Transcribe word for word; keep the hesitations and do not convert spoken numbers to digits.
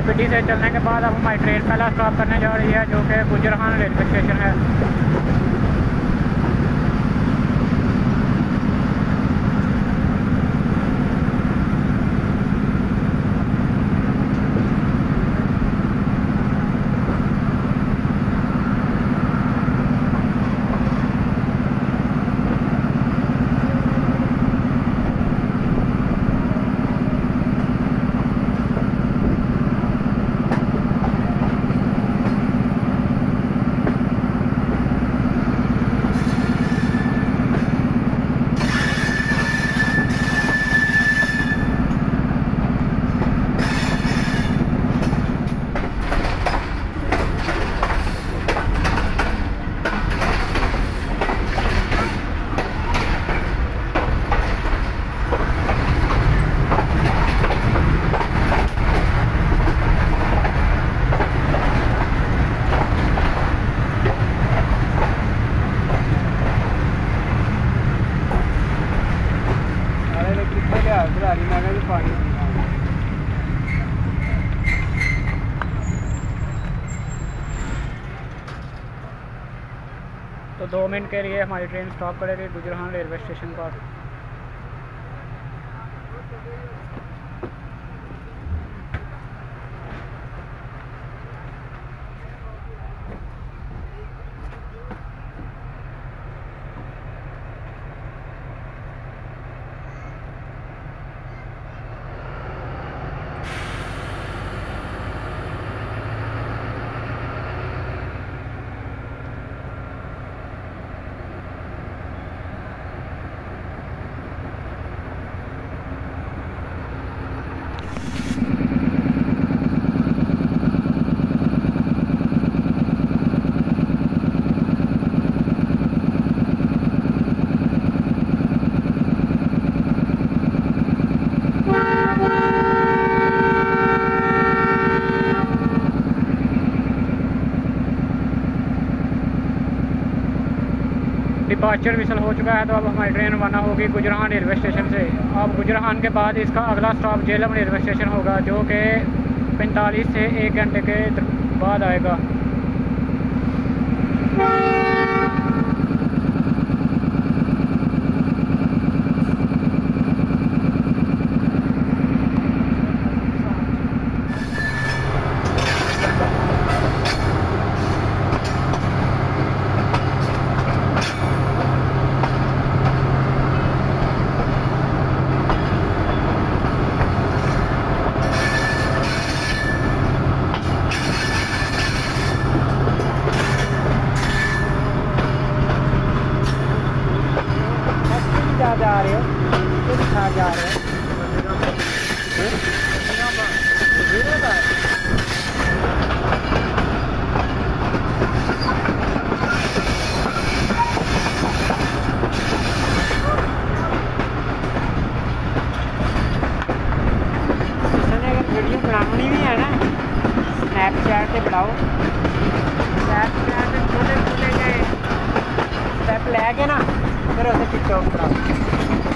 पिंडी से चलने के बाद अब हमारी ट्रेन पहला स्टॉप करने जा रही है, जो कि गुजरान रेलवे स्टेशन है। तो दो मिनट के लिए हमारी ट्रेन स्टॉप करेगी गुजरान रेलवे स्टेशन पर। डिपार्चर विसल हो चुका है, तो अब हमारी ट्रेन रवाना होगी गुजरान रेलवे स्टेशन से। अब गुजरान के बाद इसका अगला स्टॉप झेलम रेलवे स्टेशन होगा, जो कि पैंतालीस से एक घंटे के बाद आएगा। जा रहे हो दिखा जा रहे हो वीडियो बनानी भी है ना, स्नैपचैट से बनाओ। स्नैपचैट से छोटे छोटे स्टेप लैके ना फिर उसे टिकटॉक कराओ।